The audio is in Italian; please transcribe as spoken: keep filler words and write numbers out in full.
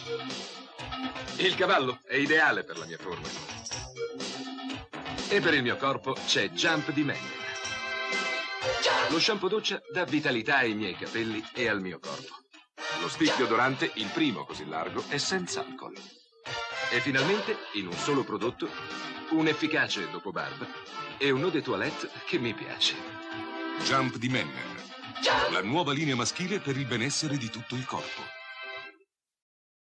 Il cavallo è ideale per la mia forma. E per il mio corpo c'è Jump di Mennen. Lo shampoo doccia dà vitalità ai miei capelli e al mio corpo. Lo stick deodorante, il primo così largo, è senza alcol. E finalmente, in un solo prodotto, un efficace dopo barba e un eau de toilette che mi piace. Jump di Mennen. La nuova linea maschile per il benessere di tutto il corpo.